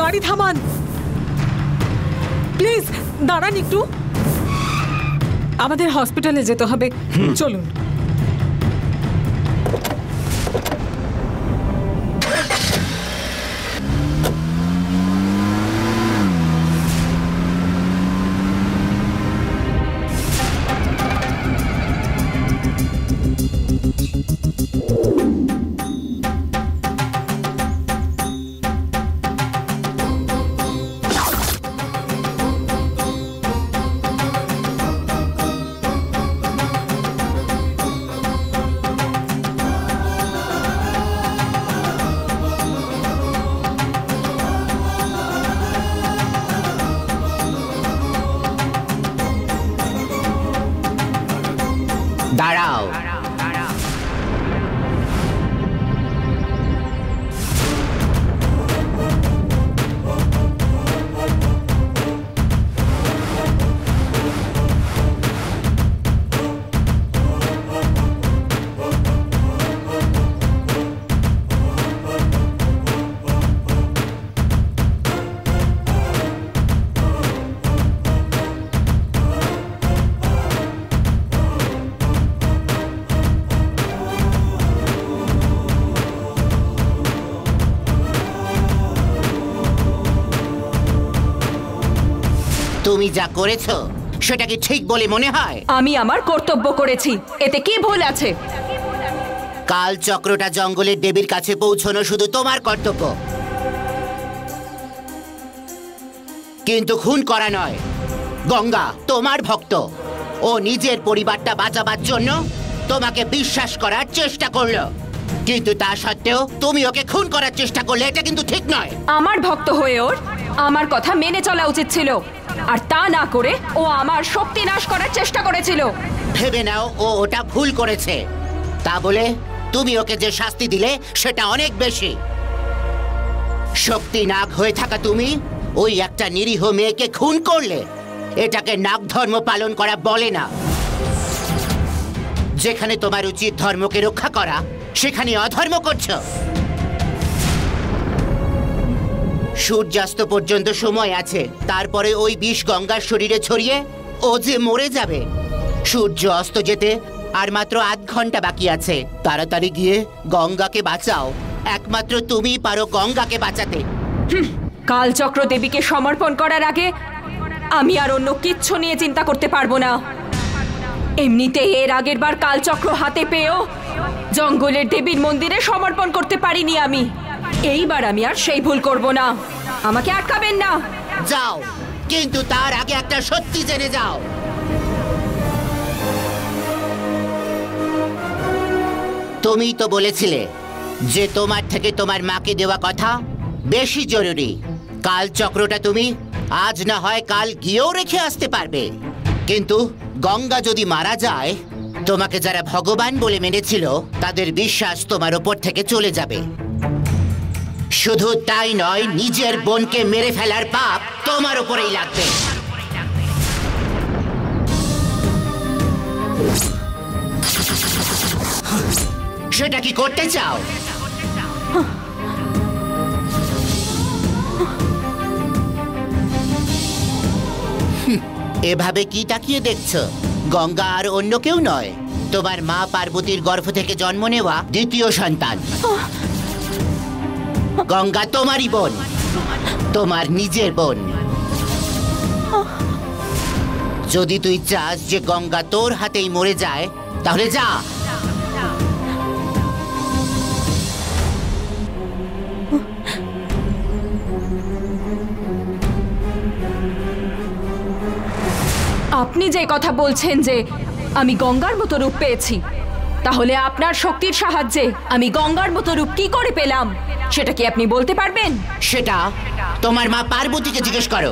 গাড়ি থামান প্লিজ, দাঁড়ান একটু, আমাদের হসপিটালে যেতে হবে, চলুন। দাঁড়াও, তুমি যা করেছো সেটা কি ঠিক বলে মনে হয়? আমি আমার কর্তব্য করেছি, এতে কি ভুল আছে? কাল চক্রটা জঙ্গলের দেবীর কাছে পৌঁছানো শুধু তোমার কর্তব্য, কিন্তু খুন করা নয়। গঙ্গা তোমার ভক্ত, ও নিজের পরিবারটা বাঁচাবার জন্য তোমাকে বিশ্বাস করার চেষ্টা করলো, কিন্তু তা সত্ত্বেও তুমি ওকে খুন করার চেষ্টা করলে, এটা কিন্তু ঠিক নয়। আমার ভক্ত হয়ে ওর আমার কথা মেনে চলা উচিত ছিল, আর তা না করে ও আমার শক্তি নাশ করার চেষ্টা করেছিল। ভেবে নাও ও ওটা ভুল করেছে, তা বলে তুমি ওকে যে শাস্তি দিলে সেটা অনেক বেশি। শক্তি নাগ হয়ে থাকা তুমি ওই একটা নিরীহ মেয়েকে খুন করলে, এটাকে নাগ ধর্ম পালন করা বলে না। যেখানে তোমার উচিত ধর্মকে রক্ষা করা, সেখানে অধর্ম করছো। সূর্যাস্ত পর্যন্ত সময় আছে, তারপরে ওই বিষ গঙ্গার শরীরে ছড়িয়ে ও যে মরে যাবে। সূর্য অস্ত যেতে আর মাত্র আধ ঘন্টা বাকি আছে, তাড়াতাড়ি গিয়ে গঙ্গাকে বাঁচাও। একমাত্র তুমিই পারো গঙ্গাকে বাঁচাতে। কালচক্র দেবীকে সমর্পণ করার আগে আমি আর অন্য কিচ্ছু নিয়ে চিন্তা করতে পারবো না। এমনিতেই এর আগের বার কালচক্র হাতে পেয়েও জঙ্গলের দেবীর মন্দিরে সমর্পণ করতে পারিনি আমি। এইবার আমি আর সেই ভুল করব না। আমাকে আটকাবেন না। যাও, কিন্তু তার আগে একটা সত্যি জেনে যাও। তুমিই তো বলেছিলে যে তোমার থেকে তোমার মাকে দেওয়া কথা বেশি জরুরি। কাল চক্রটা তুমি আজ না হয় কাল গিয়েও রেখে আসতে পারবে, কিন্তু গঙ্গা যদি মারা যায়, তোমাকে যারা ভগবান বলে মেনেছিল তাদের বিশ্বাস তোমার ওপর থেকে চলে যাবে। শুধু তাই নয়, নিজের বোনকে মেরে ফেলার পাপ তোমার উপরেই লাগবে। সেটা কি করতে চাও? এভাবে কি তাকিয়ে দেখছো? গঙ্গা আর অন্য কেউ নয়, তোমার মা পার্বতীর গর্ভ থেকে জন্ম নেওয়া দ্বিতীয় সন্তান। গঙ্গা তোমারই বোন, তোমার নিজের বোন। যদি তুই চাস যে গঙ্গা তোর হাতেই মরে যায়, তাহলে যা। আপনি যে কথা বলছেন যে আমি গঙ্গার মতো রূপ পেয়েছি, তাহলে আপনার শক্তির সাহায্যে আমি গঙ্গার মতো রূপ কি করে পেলাম সেটা কি আপনি বলতে পারবেন? সেটা তোমার মা পার্বতীকে জিজ্ঞেস করো।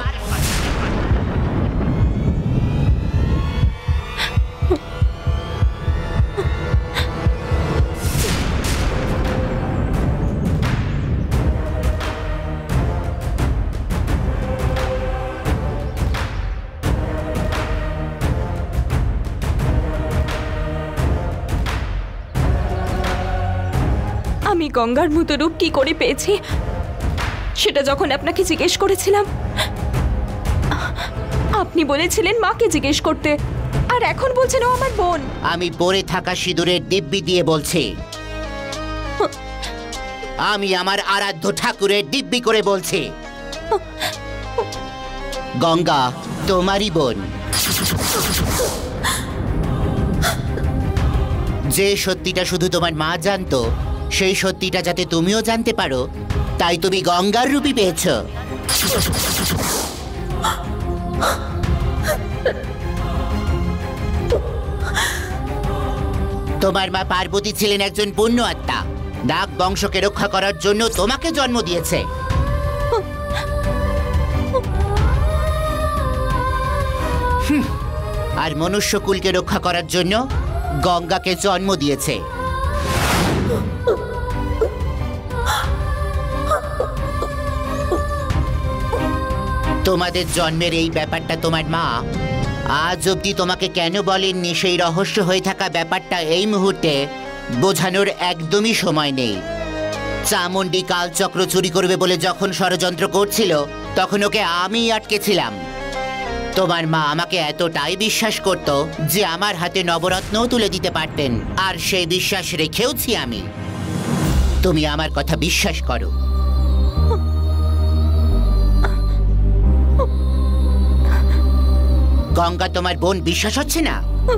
আমি গঙ্গার মতো রূপ কি করে পেয়েছি সেটা যখন আপনাকে জিজ্ঞেস করেছিলাম আপনি বলেছিলেন মাকে জিজ্ঞেস করতে, আর এখন বলছেন ও আমার বোন। আমি পরে থাকা সিঁদুরের দিব্যি দিয়ে বলছি, আমি আমার আরাধ্য ঠাকুরের দিব্যি করে বলছি, গঙ্গা তোমারই বোন। যে সত্যিটা শুধু তোমার মা জানতো, সেই সত্যিটা যাতে তুমিও জানতে পারো, তাই তুমি গঙ্গার রূপী পেয়েছ। তোমার মা পার্বতী ছিলেন একজন পুণ্য আত্মা। নাগ বংশকে রক্ষা করার জন্য তোমাকে জন্ম দিয়েছে। আর মনুষ্যকুলকে রক্ষা করার জন্য গঙ্গাকে জন্ম দিয়েছে। তোমাদের জন্মের এই ব্যাপারটা তোমার মা আজ অব্দি তোমাকে কেন বলেননি, সেই রহস্য হয়ে থাকা ব্যাপারটা এই মুহূর্তে বোঝানোর একদমই সময় নেই। চামুন্ডি কালচক্র চুরি করবে বলে যখন ষড়যন্ত্র করছিল, তখন ওকে আমি আটকেছিলাম। তোমার মা আমাকে এতটাই বিশ্বাস করত যে আমার হাতে নবরত্নও তুলে দিতে পারতেন, আর সেই বিশ্বাস রেখেওছি আমি। তুমি আমার কথা বিশ্বাস করো। গঙ্গা তোমার বোন বিশ্বাস হচ্ছে না?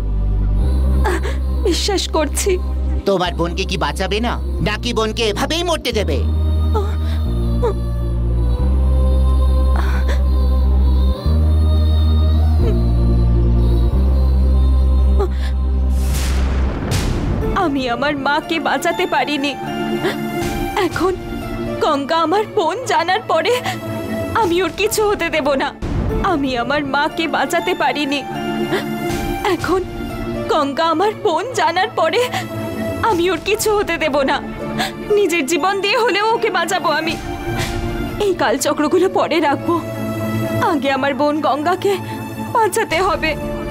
বিশ্বাস করছি। তোমার বোনকে কি বাঁচাবে না, নাকি বোনকে এভাবেই মরতে দেবে? আমি আমার মাকে বাঁচাতে পারিনি। এখন গঙ্গা আমার বোন জানার পরে আমি ওর কিছু হতে দেব না। আমি আমার মাকে বাঁচাতে পারিনি। এখন গঙ্গা আমার বোন জানার পরে আমি ওর কিছু হতে দেব না। নিজের জীবন দিয়ে হলেও ওকে বাঁচাবো আমি। এই কালচক্রগুলো পরে রাখবো, আগে আমার বোন গঙ্গাকে বাঁচাতে হবে।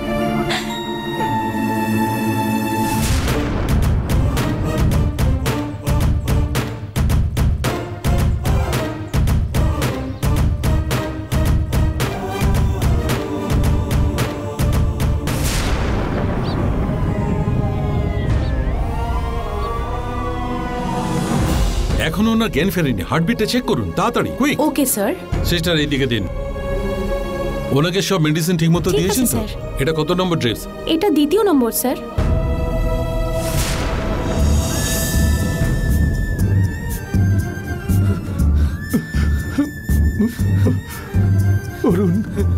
এখনো ওনার জ্ঞান ফেরেনি, হার্টবিটটা চেক করুন তাড়াতাড়ি, কুইক। Okay sir. সিস্টার এইদিকে দিন। ওনাকে সব মেডিসিন ঠিকমতো ঠিক দিয়েছেন আছে, তো? স্যার। এটা কত নম্বর ড্রিপস? এটা দ্বিতীয় নম্বর স্যার। অরুণ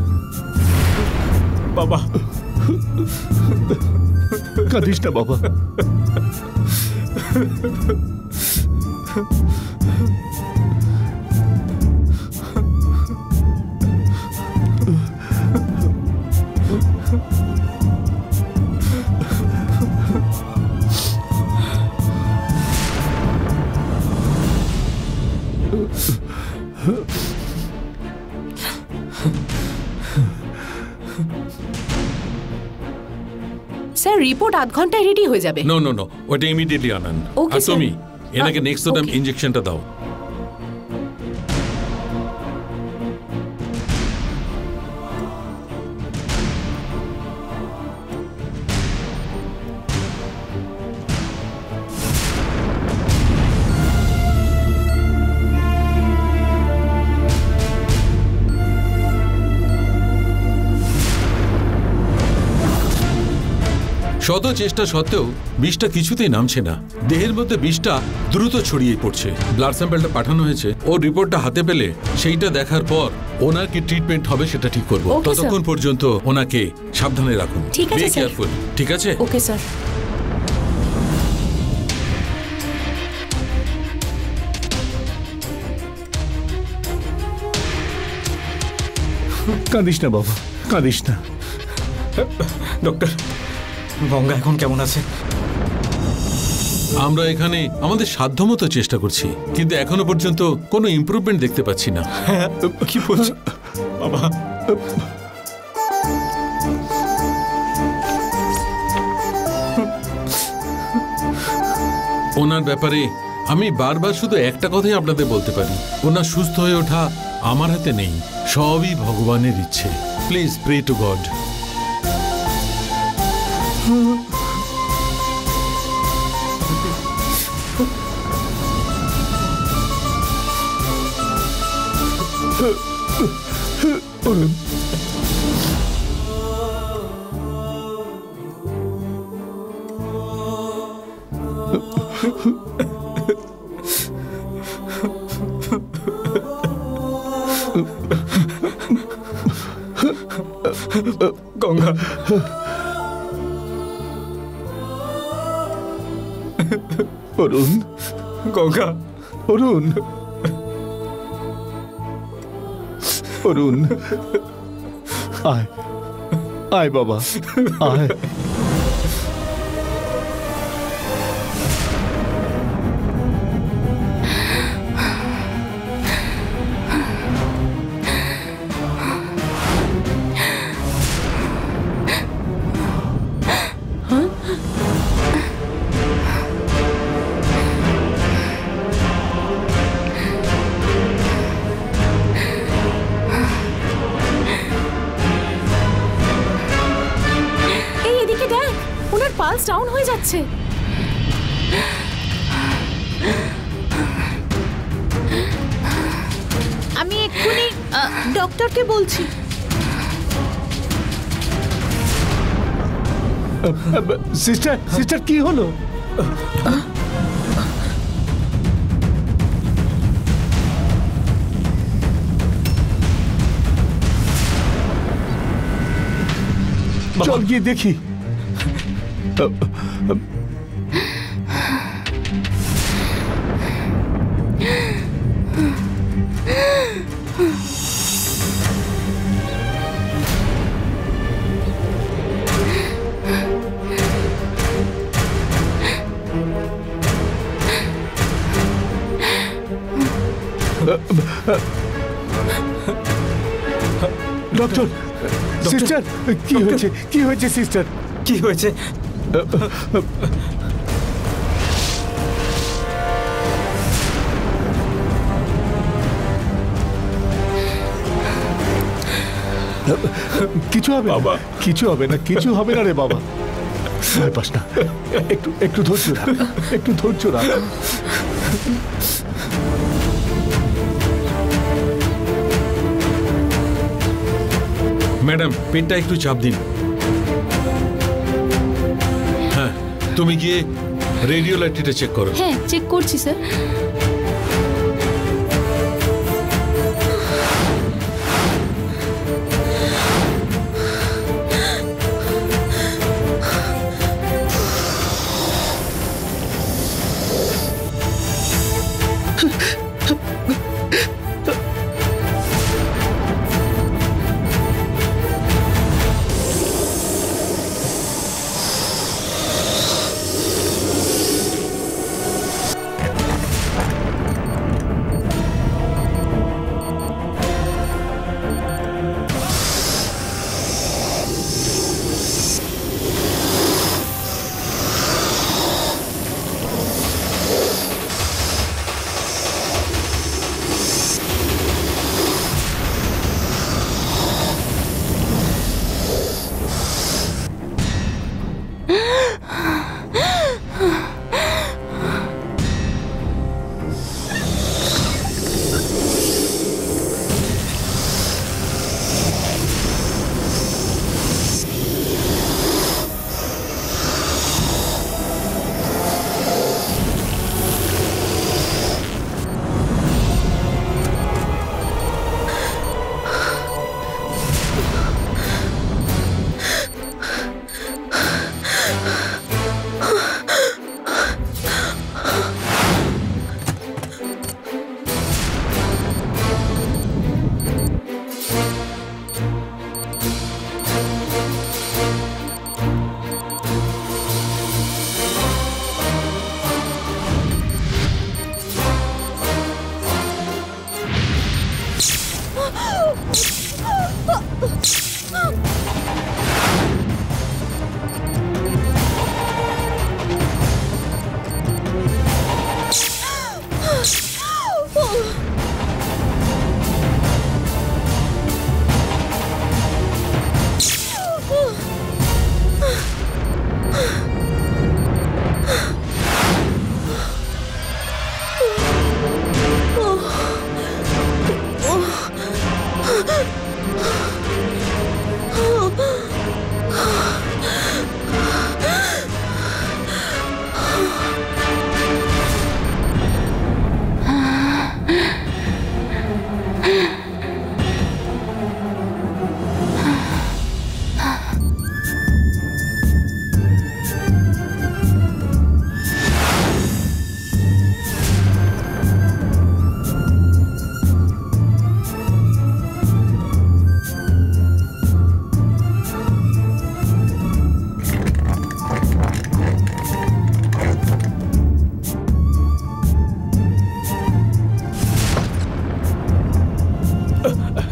বাবা, কাঁদিস না বাবা। স্যার রিপোর্ট আধ ঘন্টায় রেডি হয়ে যাবে। নো নো নো, ওটা ইমিডিয়েটলি আনান। Okay, আর sir. তুমি এনাকে নেক্সোডাম okay. ইনজেকশনটা দাও। শত চেষ্টা সত্ত্বেও বিষটা কিছুতেই নামছে না। দেহের মধ্যে বিষটা দ্রুত ছড়িয়ে পড়ছে। ব্লাড স্যাম্পলটা পাঠানো হয়েছে, ওর রিপোর্টটা হাতে পেলে সেইটা দেখার পর ওনার কি ট্রিটমেন্ট হবে সেটা ঠিক করবো। Okay, sir. ততক্ষণ পর্যন্ত ওনাকে সাবধানে রাখুন। ঠিক আছে, বি sir. কেয়ারফুল, ঠিক আছে? Okay sir. কাঁদিস না বাবা, কাঁদিস না। ডক্টর, গঙ্গা এখন কেমন আছে? আমরা এখানে আমাদের সাধ্যমতো চেষ্টা করছি, কিন্তু এখনো পর্যন্ত কোনো ইমপ্রুভমেন্ট দেখতে পাচ্ছি না। হ্যাঁ, কি বলছো বাবা? ওনার ব্যাপারে আমি বারবার শুধু একটা কথাই আপনাদের বলতে পারি, ওনার সুস্থ হয়ে ওঠা আমার হাতে নেই, সবই ভগবানের ইচ্ছে। Please pray to God. Arun, Ganga, Arun, Ganga, Arun, Arun, আয়, আয় বাবা, আয়। পালস ডাউন হয়ে যাচ্ছে। আমি এক্ষুনি ডক্টরকে বলছি। সিস্টার, সিস্টার কি হলো? চল গিয়ে দেখি। ডক্টর, সিস্টার কি হয়েছে? কি হয়েছে সিস্টার? কি হয়েছে? কিছু হবে বাবা, কিছু হবে না, কিছু হবে না রে বাবা। ভয় পাস না, একটু একটু ধৈর্য রাখ, একটু ধৈর্য রাখ। ম্যাডাম, পেটটা একটু চাপ দিন। হ্যাঁ, তুমি গিয়ে রেডিওলাইটটা চেক করো। হ্যাঁ, চেক করছি স্যার।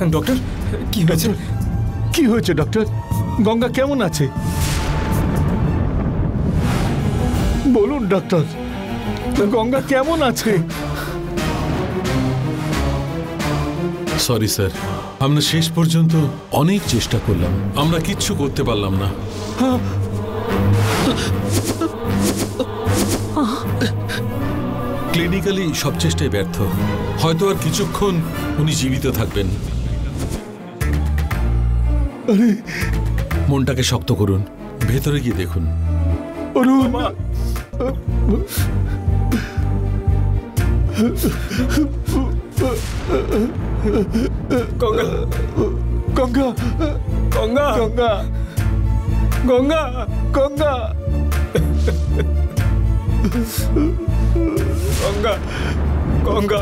ডক্টর কি হয়েছে? কি হয়েছে ডক্টর? গঙ্গা কেমন আছে বলুন ডক্টর, গঙ্গা কেমন আছে? সরি স্যার, আমরা শেষ পর্যন্ত অনেক চেষ্টা করলাম, আমরা কিচ্ছু করতে পারলাম না। ক্লিনিক্যালি সব চেষ্টায় ব্যর্থ। হয়তো আর কিছুক্ষণ উনি জীবিত থাকবেন। মনটাকে শক্ত করুন, ভেতরে গিয়ে দেখুন। অরুণ, গঙ্গা গঙ্গা গঙ্গা গঙ্গা গঙ্গা গঙ্গা গঙ্গা গঙ্গা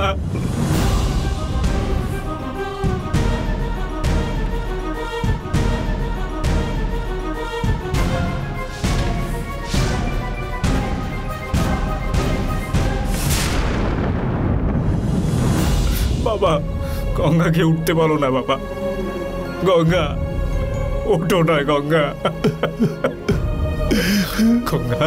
বাবা, গঙ্গাকে উঠতে বলো না বাবা। গঙ্গা ওঠো না গঙ্গা। গঙ্গা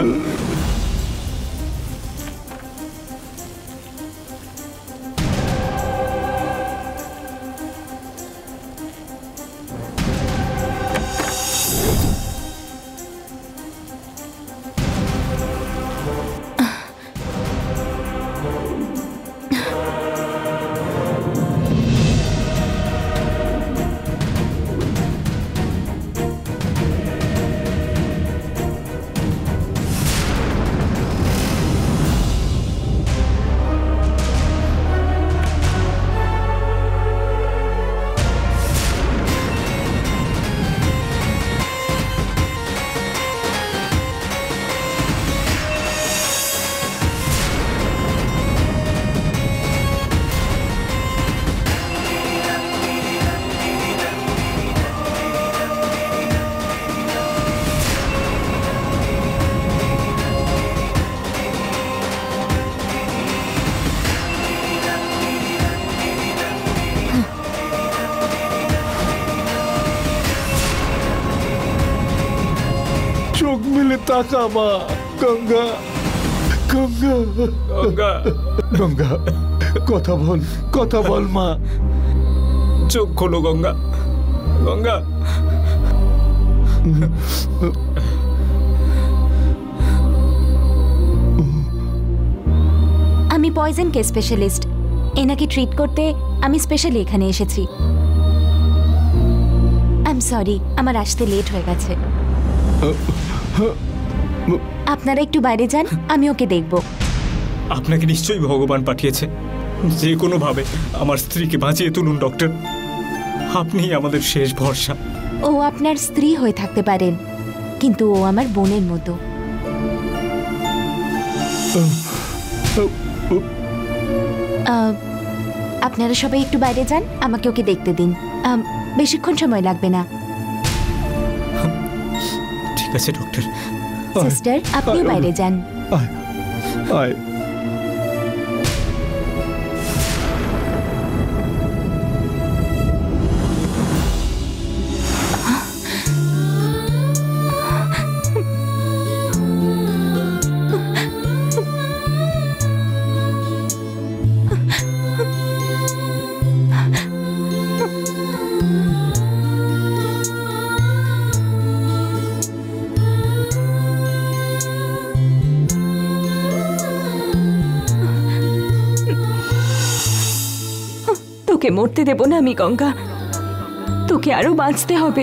চোখ মেলে তাকা মা। গঙ্গা গঙ্গা গঙ্গা গঙ্গা, কথা বল মা। চোখ খোলো গঙ্গা। গঙ্গা আমি পয়জন কেস স্পেশালিস্ট, এনাকে ট্রিট করতে আমি স্পেশালি এখানে এসেছি। আই এম সরি, আমার আসতে লেট হয়ে গেছে। আপনারা একটু বাইরে যান, আমি ওকে দেখব। আপনাকে নিশ্চয়ই ভগবান পাঠিয়েছে। যে কোনো ভাবে আমার স্ত্রীকে বাঁচিয়ে তুলুন ডক্টর। আপনিই আমাদের শেষ ভরসা। ও আপনার স্ত্রী হয়ে থাকতে পারেন, কিন্তু ও আমার বোনের মতো। আপনারা সবাই একটু বাইরে যান, আমাকে ওকে দেখতে দিন। বেশিক্ষণ সময় লাগবে না। ঠিক আছে ডক্টর। সিস্টার, আপনিও বাইরে যান। আয় আয়। তোকে মরতে দেব না আমি গঙ্গা, তোকে আরো বাঁচতে হবে।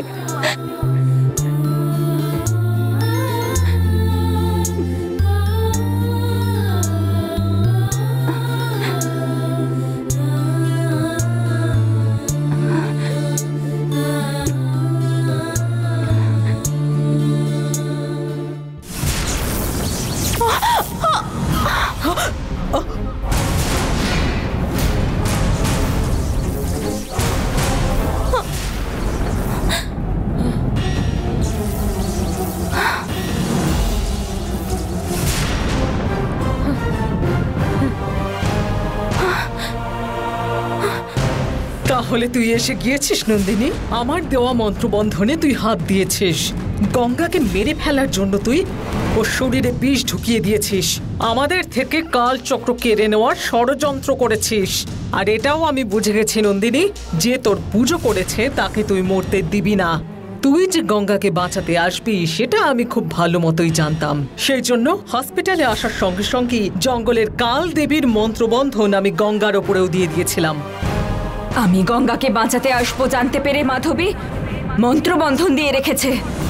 হলে তুই এসে গিয়েছিস নন্দিনী। আমার দেওয়া মন্ত্রবন্ধনে তুই হাত দিয়েছিস। গঙ্গাকে মেরে ফেলার জন্য তুই ওর শরীরে বিষ ঢুকিয়ে দিয়েছিস। আমাদের থেকে কালচক্র কেড়ে নেওয়ার ষড়যন্ত্র করেছিস। আর এটাও আমি বুঝে গেছি নন্দিনী, যে তোর পুজো করেছে তাকে তুই মরতে দিবি না। তুই যে গঙ্গাকে বাঁচাতে আসবি সেটা আমি খুব ভালো মতোই জানতাম। সেই জন্য হসপিটালে আসার সঙ্গে সঙ্গে জঙ্গলের কাল দেবীর মন্ত্রবন্ধন আমি গঙ্গার ওপরেও দিয়ে দিয়েছিলাম। আমি গঙ্গাকে বাঁচাতে আসবো জানতে পেরে মাধবী মন্ত্রবন্ধন দিয়ে রেখেছে।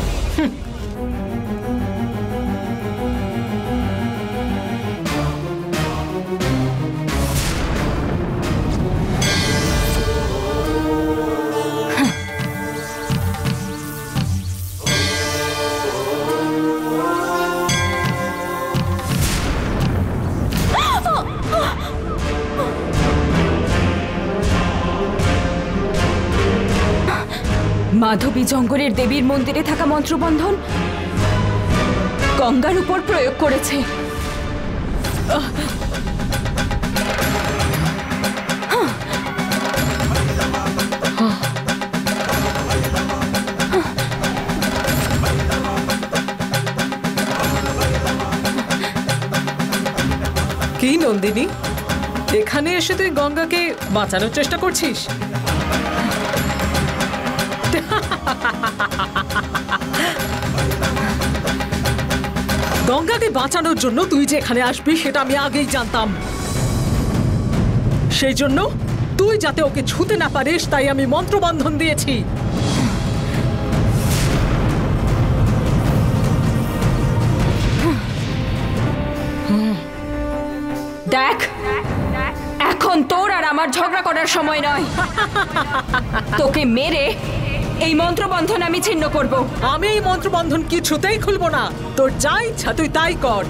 মাধবী জঙ্গলের দেবীর মন্দিরে থাকা মন্ত্রবন্ধন গঙ্গার উপর প্রয়োগ করেছে। কি নন্দিনী, এখানে এসে তুই গঙ্গাকে বাঁচানোর চেষ্টা করছিস? গঙ্গাকে বাঁচানোর জন্য তুই যে এখানে আসবি সেটা আমি আগেই জানতাম। সেই জন্য তুই যাতে ওকে ছুঁতে না পারিস তাই আমি মন্ত্রবন্ধন দিয়েছি। দেখ, এখন তোর আর আমার ঝগড়া করার সময় নয়। তোকে মেরে এই মন্ত্রবন্ধন আমি ছিন্ন করব। আমি এই মন্ত্রবন্ধন কিছুতেই খুলবো না। তোর যা ইচ্ছা তুই তাই কর।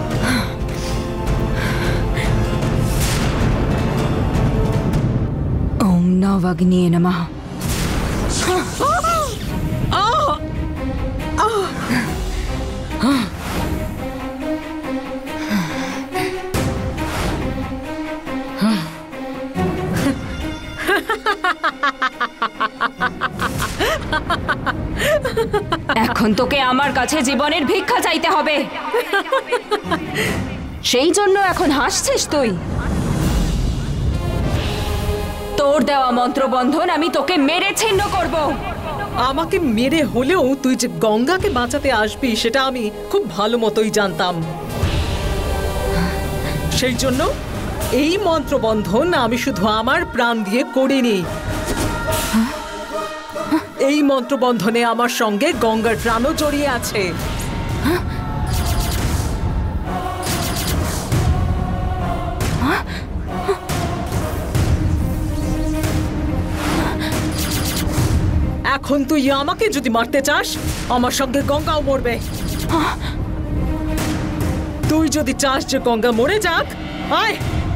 ওম নবাগ্নিয়ে নমঃ। এখন তোকে আমার কাছে জীবনের ভিক্ষা চাইতে হবে। সেই জন্য এখন হাসছিস তুই? তোর দেওয়া মন্ত্রবন্ধন আমি তোকে মেরে ছিন্ন করব। আমাকে মেরে হলেও তুই যে গঙ্গাকে বাঁচাতে আসবি সেটা আমি খুব ভালো মতোই জানতাম। সেই জন্য এই মন্ত্রবন্ধন আমি শুধু আমার প্রাণ দিয়ে করিনি। এই মন্ত্রবন্ধনে আমার সঙ্গে গঙ্গার প্রাণও জড়িয়ে আছে। এখন তুই আমাকে যদি মারতে চাস, আমার সঙ্গে গঙ্গাও মরবে। তুই যদি চাস যে গঙ্গা মরে যাক, আয়।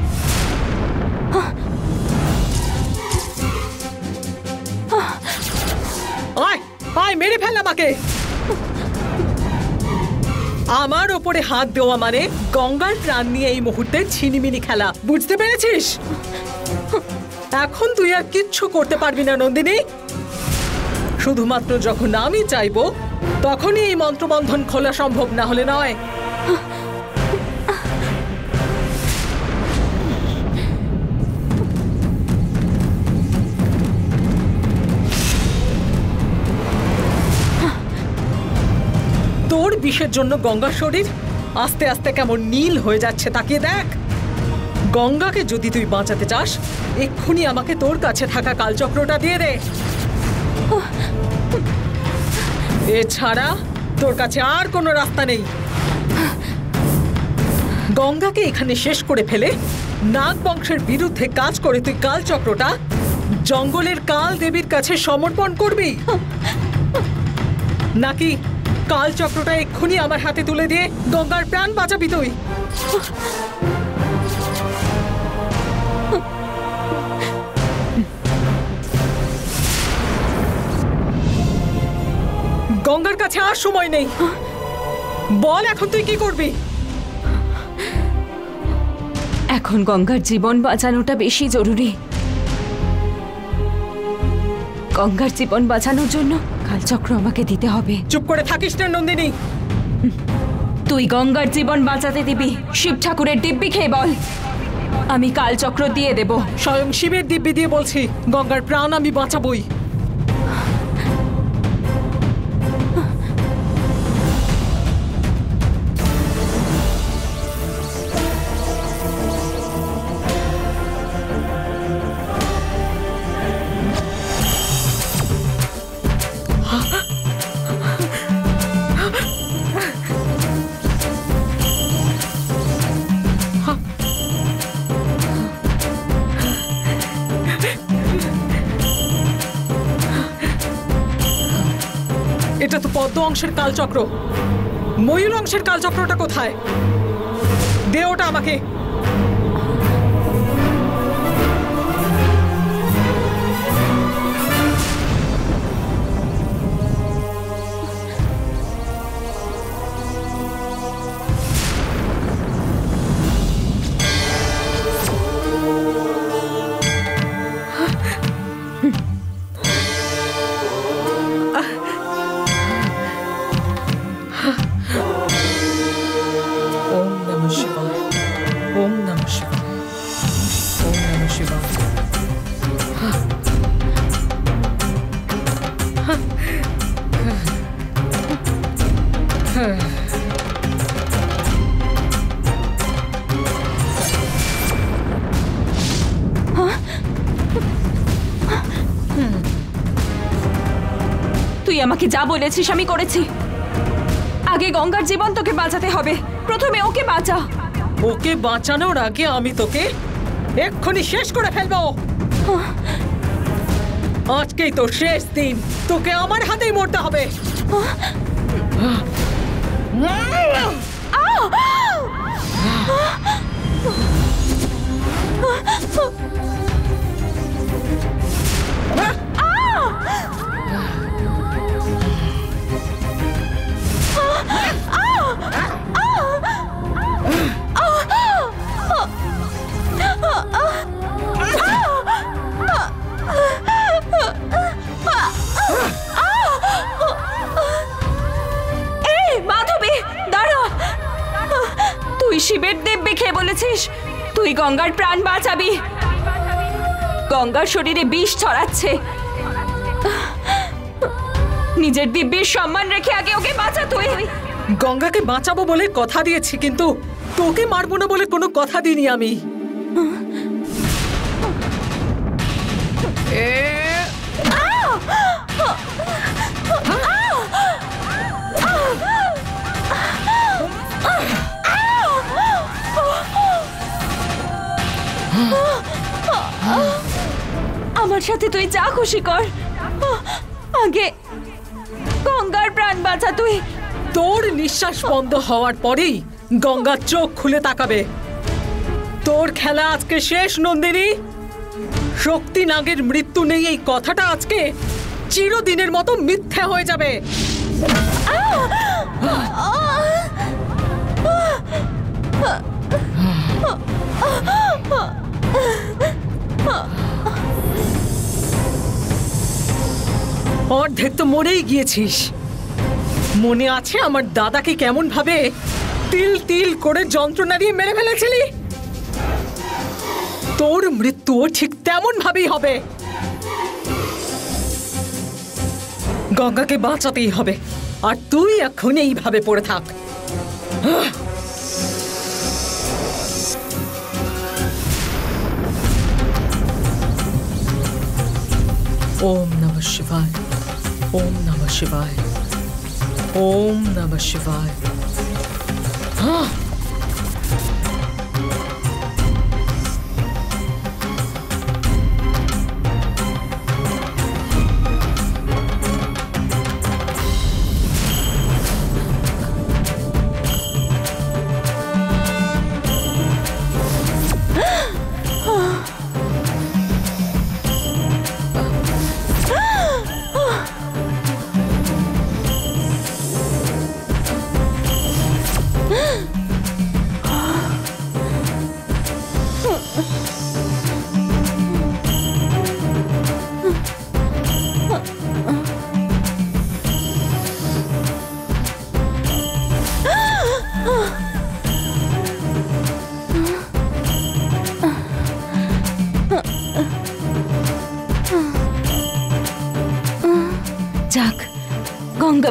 আয় আয়, মেরে ফেল আমাকে। আমার ওপরে হাত দেওয়া মানে গঙ্গার প্রাণ নিয়ে এই মুহূর্তে ছিনিমিনি খেলা, বুঝতে পেরেছিস? এখন তুই আর কিচ্ছু করতে পারবি না নন্দিনী। শুধুমাত্র যখন আমি চাইবো তখনই এই মন্ত্রবন্ধন খোলা সম্ভব, না হলে নয়। তোর বিষের জন্য গঙ্গার শরীর আস্তে আস্তে কেমন নীল হয়ে যাচ্ছে, তাকিয়ে দেখ। গঙ্গাকে যদি তুই বাঁচাতে চাস, এক্ষুনি আমাকে তোর কাছে থাকা কালচক্রটা দিয়ে দে। এছাড়া তোর কাছে আর কোনো রাস্তা নেই। গঙ্গাকে এখানে শেষ করে ফেলে নাগ বংশের বিরুদ্ধে কাজ করে তুই কালচক্রটা জঙ্গলের কাল দেবীর কাছে সমর্পণ করবি, নাকি কালচক্রটা এক্ষুনি আমার হাতে তুলে দিয়ে গঙ্গার প্রাণ বাঁচাবি তুই? গঙ্গার কাছে আর সময় নেই। বল এখন তুই কি করবি? এখন গঙ্গার জীবন বাঁচানোটা বেশি জরুরি। গঙ্গার জীবন বাঁচানোর জন্য কালচক্র আমাকে দিতে হবে। চুপ করে থাকিস না নন্দিনী। তুই গঙ্গার জীবন বাঁচাতে দিবি শিব ঠাকুরের দিব্যি খেয়ে বল, আমি কালচক্র দিয়ে দেব। স্বয়ং শিবের দিব্যি দিয়ে বলছি, গঙ্গার প্রাণ আমি বাঁচাবই। এটা তো পদ্ম অংশের কালচক্র, ময়ূর অংশের কালচক্রটা কোথায়? দে ওটা আমাকে। তুই আমাকে যা বলেছিস আমি করেছি। আগে গঙ্গার জীবন তোকে বাঁচাতে হবে, প্রথমে ওকে বাঁচা। ওকে বাঁচানোর আগে আমি তোকে এক্ষুনি শেষ করে ফেলবো। আজকেই তো শেষ দিন, তোকে আমার হাতেই মরতে হবে। তুই শিবের দিব্যি খেয়ে বলেছিস তুই গঙ্গার প্রাণ বাঁচাবি। গঙ্গার শরীরে বিষ ছড়াচ্ছে, নিজের দিব্যির সম্মান রেখে আগে ওকে বাঁচা। তুই গঙ্গাকে বাঁচাবো বলে কথা দিয়েছি, কিন্তু তোকে মারবো না বলে কোনো কথা দিইনি আমি। আমার সাথে তুই যা খুশি কর, আগে গঙ্গার প্রাণ বাঁচা। তুই তোর নিঃশ্বাস বন্ধ হওয়ার পরেই গঙ্গা চোখ খুলে তাকাবে। তোর খেলা আজকে শেষ নন্দিনী। শক্তি নাগের মৃত্যু নেই এই কথাটা আজকে চিরদিনের মতো মিথ্যে হয়ে যাবে। অর্ধেক তো মরেই গিয়েছিস। মনে আছে আমার দাদাকে কেমন ভাবে তিল তিল করে যন্ত্রণা দিয়ে মেরে ফেলেছিলি? তোর মৃত্যুও ঠিক তেমন ভাবেই হবে। গঙ্গাকে বাঁচাতেই হবে, আর তুই এখন এইভাবে পড়ে থাক। ওম নমঃ শিবায়, ওম নমঃ শিবায়, ওম নমঃ শিবায়।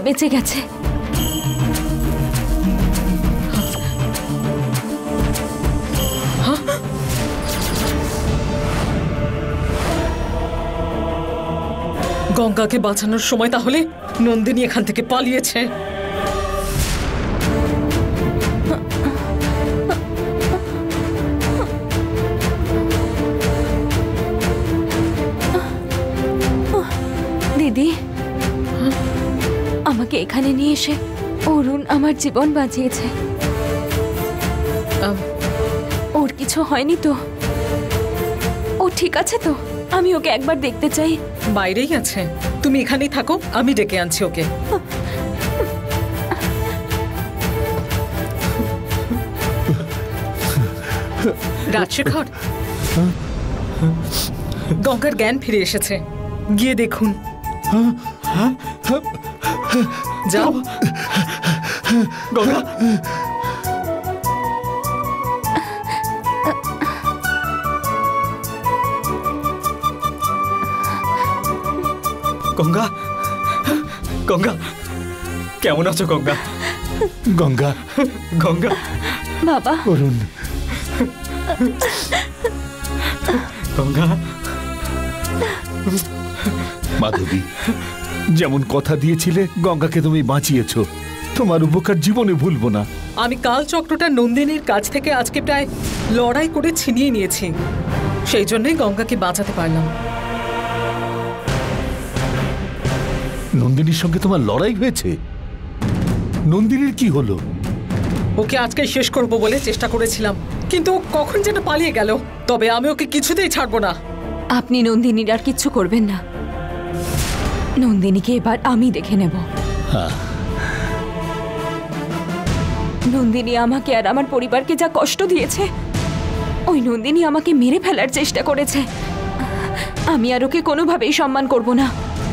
বেঁচে গেছে। গঙ্গাকে বাঁচানোর সময় তাহলে নন্দিনী এখান থেকে পালিয়েছে। দিদি, আমাকে এখানে নিয়ে এসে অরুণ আমার জীবন বাঁচিয়েছে। ওর কিছু হয়নি তো? ও ঠিক আছে তো? আমি ওকে একবার দেখতে চাই। বাইরেই আছে, তুমি এখানেই থাকো, আমি ডেকে আনছি ওকে। রাজশেখর, গঙ্গার জ্ঞান ফিরে এসেছে, গিয়ে দেখুন। যাও। গঙ্গা, গঙ্গা, গঙ্গা, কেমন আছো গঙ্গা? গঙ্গা, গঙ্গা, বাবা। অরুণ, গঙ্গা। মাধবী, যেমন কথা দিয়েছিলে গঙ্গাকে তুমি বাঁচিয়েছো, তোমার উপকার জীবনে ভুলবো না। আমি কাল চক্রটা নন্দিনীর কাছ থেকে আজকে প্রায় লড়াই করে ছিনিয়ে নিয়েছি, সেই জন্যই গঙ্গাকে বাঁচাতে পারলাম। নন্দিনীর সঙ্গে তোমার লড়াই হয়েছে? নন্দিনীর কি হলো? ওকে আজকে শেষ করব বলে চেষ্টা করেছিলাম, কিন্তু ও কখন যেন পালিয়ে গেল। তবে আমি ওকে কিছুতেই ছাড়বো না। আপনি নন্দিনীর আর কিচ্ছু করবেন না। নন্দিনীকে এবার আমি দেখে নেব। নন্দিনী আমাকে আর আমার পরিবারকে যা কষ্ট দিয়েছে, ওই নন্দিনী আমাকে মেরে ফেলার চেষ্টা করেছে। আমি আর ওকে কোনোভাবেই সম্মান করব না।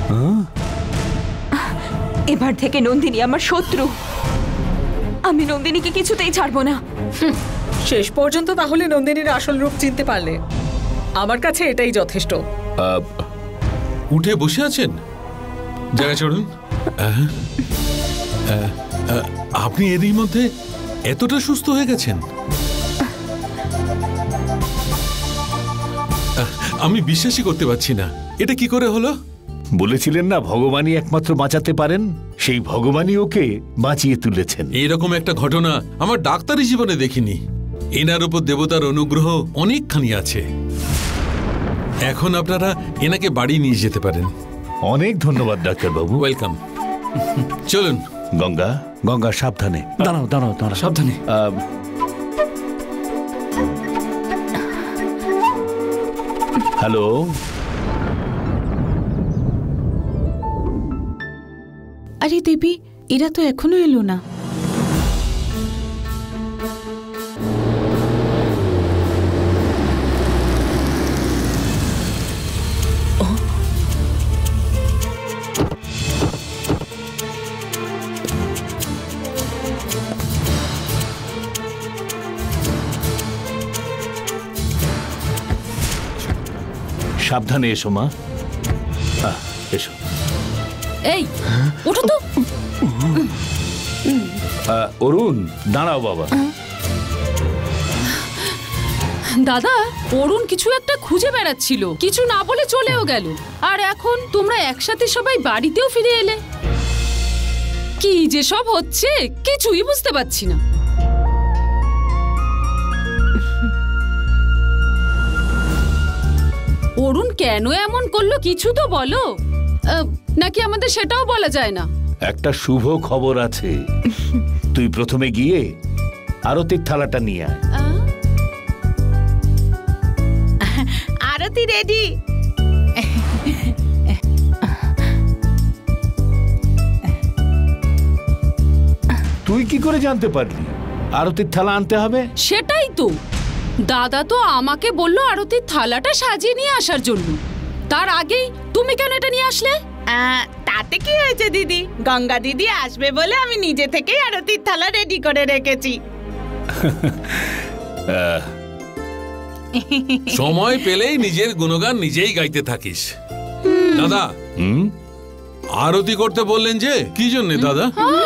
এবার থেকে নন্দিনী আমার শত্রু। আমি নন্দিনীকে কিছুতেই ছাড়বো না। শেষ পর্যন্ত তাহলে নন্দিনীর আসল রূপ চিনতে পারলে আমার কাছে এটাই যথেষ্ট। উঠে বসে আছেন, জায়গা চড়ুন। আপনি এরই মধ্যে এতটা সুস্থ হয়ে গেছেন? আমি বিশ্বাসই করতে পারছি না, এটা কি করে হলো? বলেছিলেন না ভগবানই একমাত্র বাঁচাতে পারেন, সেই ভগবানই ওকে বাঁচিয়ে তুলেছেন। এরকম একটা ঘটনা আমার ডাক্তারি জীবনে দেখিনি। এনার উপর দেবতার অনুগ্রহ অনেকখানি আছে। এখন আপনারা এনাকে বাড়ি নিয়ে যেতে পারেন। অনেক ধন্যবাদ ডাক্তারবাবু। ওয়েলকাম। চলুন। গঙ্গা, গঙ্গা সাবধানে। দাঁড়াও দাঁড়াও দাঁড়াও, সাবধানে। হ্যালো, আরে দেবী, এরা তো এখনো এলো না। সাবধানে এসো মা। এসো। এই ওঠো তো। অরুণ, দাঁড়াও বাবা। দাদা, অরুণ কিছু একটা খুঁজে বেড়াচ্ছিল, কিছু না বলে চলেও গেল। আর এখন তোমরা একসাথে সবাই বাড়িতেও ফিরে এলে। কি যে সব হচ্ছে কিছুই বুঝতে পারছি না। অরুণ কেন এমন করলো কিছু তো বলো, নাকি আমাদের সেটাও বলা যায় না? একটা শুভ খবর আছে, তুই প্রথমে গিয়ে আরতির থালাটা নিয়ে আয়। আরতি রেডি। তুই কি করে জানতে পারলি আরতির থালা আনতে হবে? সেটাই তো, দাদা তো আমাকে বললো আরতির থালাটা সাজিয়ে নিয়ে আসার জন্য। তার আগেই তুমি কেন এটা নিয়ে আসলে? তাতে কি হয়েছে দিদি, গঙ্গা দিদি আসবে বলে আমি নিজে থেকেই আরতির থালা রেডি করে রেখেছি। সময় পেলেই নিজের গুণগান নিজেই গাইতে থাকিস। দাদা, আরতি করতে বললেন যে কি জন্য দাদা?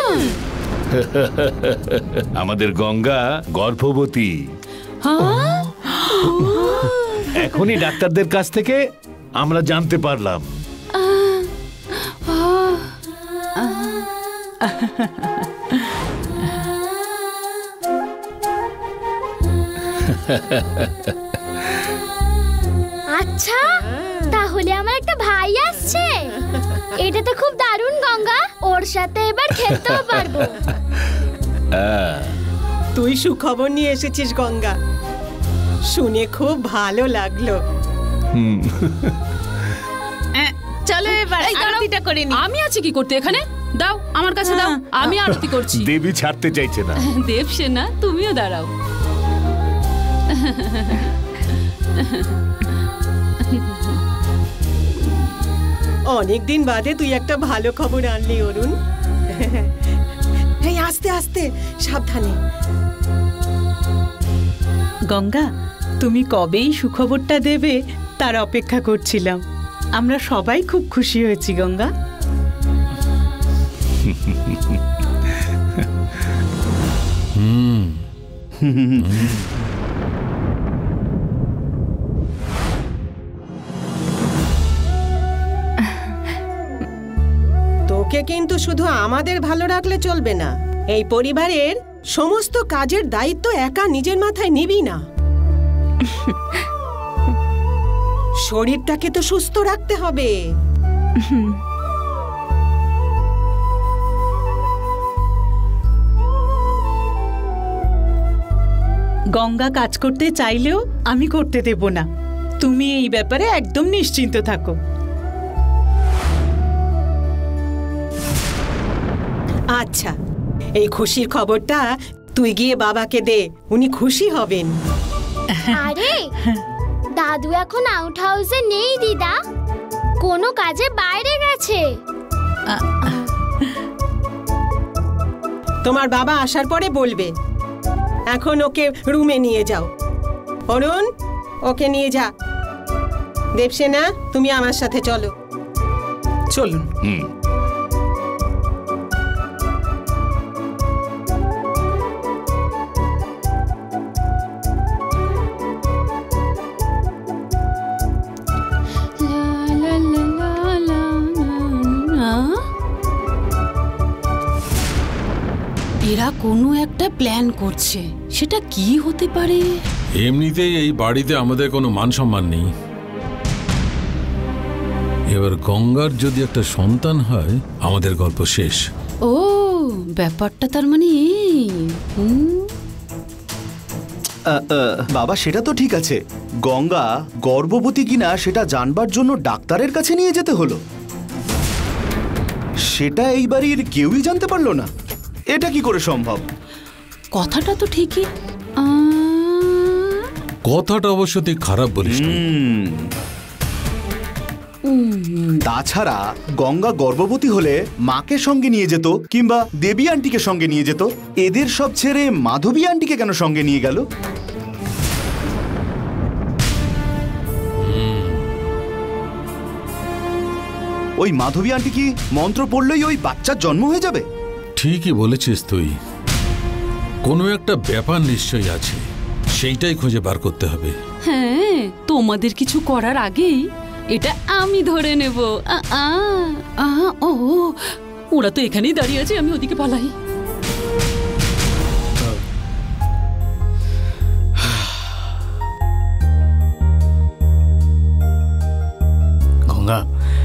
আমাদের গঙ্গা গর্ভবতী। এখনই ডাক্তারদের কাছ থেকে আমরা জানতে পারলাম। আচ্ছা, তাহলে আমার একটা ভাই আসছে। এটা তো খুব দারুণ গঙ্গা, ওর সাথে এবার খেলতেও পারবো। তুই সুখবর নিয়ে এসেছিস গঙ্গা, শুনে খুব ভালো লাগলো। চলো এবার আরতিটা করে নি। আমি আছি কি করতে এখানে? দাও আমার কাছে দাও, আমি আরতি করছি। দেবী ছাড়তে চাইছে না। দেবসেনা, তুমিও দাঁড়াও। অনেকদিন বাদে তুই একটা ভালো খবর আনলি অরুণ। এই আস্তে আস্তে, সাবধানে। গঙ্গা, তুমি কবেই সুখবরটা দেবে তার অপেক্ষা করছিলাম। আমরা সবাই খুব খুশি হয়েছি গঙ্গা। তোকে কিন্তু শুধু আমাদের ভালো রাখলে চলবে না, এই পরিবারের সমস্ত কাজের দায়িত্ব একা নিজের মাথায় নিবি না। শরীরটাকে তো সুস্থ রাখতে হবে। গঙ্গা কাজ করতে চাইলেও আমি করতে দেব না। তুমি এই ব্যাপারে একদম নিশ্চিন্ত থাকো। আচ্ছা, এই খুশির খবরটা তুই গিয়ে বাবাকে দে, উনি খুশি হবেন। আরে দাদু এখন আউট হাউসে নেই দিদা, কোনো কাজে বাইরে গেছে। তোমার বাবা আসার পরে বলবে। এখন ওকে রুমে নিয়ে যাও। অরুণ, ওকে নিয়ে যা। দেবসেনা, তুমি আমার সাথে চলো। চলুন। এরা কোনো একটা প্ল্যান করছে, সেটা কি হতে পারে? এমনিতেই এই বাড়িতে আমাদের কোনো মান সম্মান নেই। এবার গঙ্গার যদি একটা সন্তান হয়, আমাদের গল্প শেষ। ও, ব্যাপারটা তার মানে এই। বাবা, সেটা তো ঠিক আছে, গঙ্গা গর্ভবতী কিনা সেটা জানবার জন্য ডাক্তারের কাছে নিয়ে যেতে হলো। সেটা এই বাড়ির কেউই জানতে পারলো না। এটা কি করে সম্ভব? কথাটা তো ঠিকই। কথাটা অবশ্য তুই খারাপ বলিস না। তাছাড়া গঙ্গা গর্ভবতী হলে মাকে সঙ্গে নিয়ে যেত, কিংবা দেবী আন্টিকে সঙ্গে নিয়ে যেত। এদের সব ছেড়ে মাধবী আন্টিকে কেন সঙ্গে নিয়ে গেল? ওই মাধবী আন্টি কি মন্ত্র পড়লেই ওই বাচ্চার জন্ম হয়ে যাবে? ঠিকই বলেছিস তুই, কোনো একটা ব্যাপার নিশ্চয়ই আছে, সেইটাই খুঁজে বার করতে হবে। হ্যাঁ, তোমাদের কিছু করার আগেই এটা আমি ধরে নেব। ও, ওরা তো এখানেই দাঁড়িয়ে আছে, আমি ওদিকে পালাই। গঙ্গা,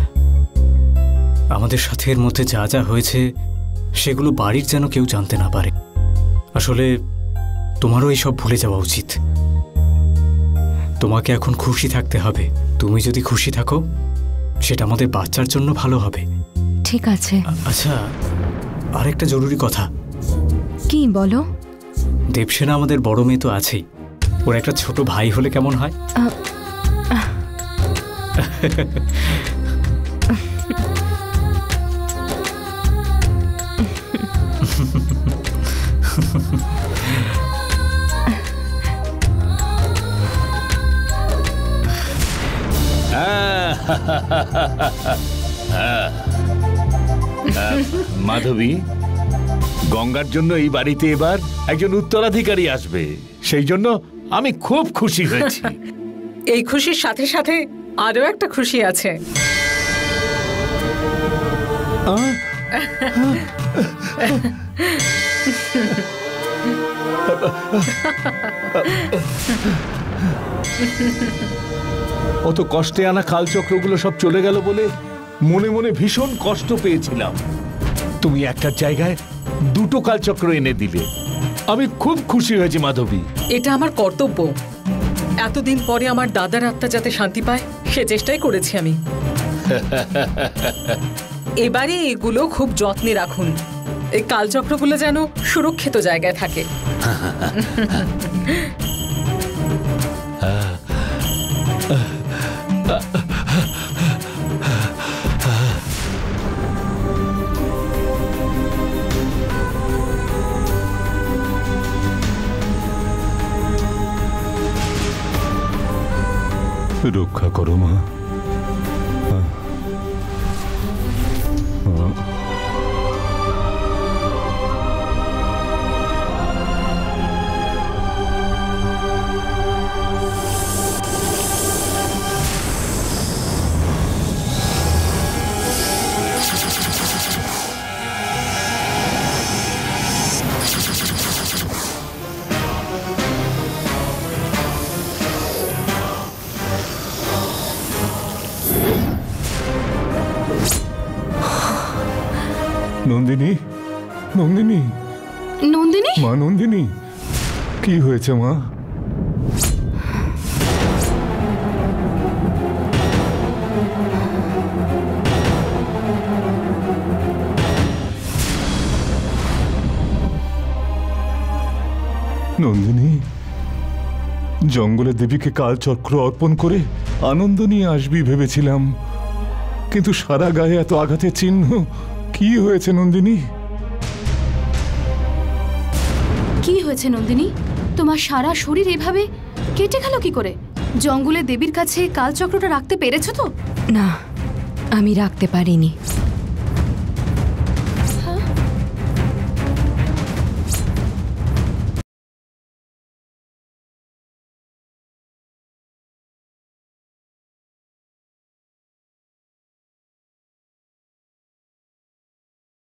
আমাদের সাথে এর মধ্যে যা যা হয়েছে সেগুলো বাড়ির যেন কেউ জানতে না পারে। আসলে তোমারও এইসব ভুলে যাওয়া উচিত। তোমাকে এখন খুশি থাকতে হবে। তুমি যদি খুশি থাকো, সেটা আমাদের বাচ্চার জন্য ভালো হবে। ঠিক আছে। আচ্ছা, আরেকটা জরুরি কথা। কি বলো? দেবসেনা আমাদের বড় মেয়ে তো আছেই, ওর একটা ছোট ভাই হলে কেমন হয়? মাধবী, গঙ্গার জন্য এই বাড়িতে এবার একজন উত্তরাধিকারী আসবে, সেই জন্য আমি খুব খুশি হয়েছি। এই খুশির সাথে সাথে আরো একটা খুশি আছে। অত কষ্টে আনা কালচক্রগুলো সব চলে গেল বলে মনে মনে ভীষণ কষ্ট পেয়েছিলাম। তুমি একটার জায়গায় দুটো কালচক্র এনে দিলে, আমি খুব খুশি হয়েছি মাধবী। এটা আমার কর্তব্য। এতদিন পরে আমার দাদার আত্মা যাতে শান্তি পায় সে চেষ্টাই করেছি আমি। এবারে এগুলো খুব যত্নে রাখুন, এই কালচক্রগুলো যেন সুরক্ষিত জায়গায় থাকে। রক্ষা করো মা। নন্দিনী, নন্দিনী, নন্দিনী, মা নন্দিনী, কি হয়েছে মা? নন্দিনী, জঙ্গলে দেবীকে কালচক্র অর্পণ করে আনন্দ নিয়ে আসবি ভেবেছিলাম, কিন্তু সারা গায়ে এত আঘাতের চিহ্ন। কি হয়েছে নন্দিনী? কি হয়েছে নন্দিনী? তোমার সারা শরীর এভাবে কেটে গেল কি করে? জঙ্গলে দেবীর কাছে কালচক্রটা রাখতে পেরেছো তো? না, আমি রাখতে পারিনি।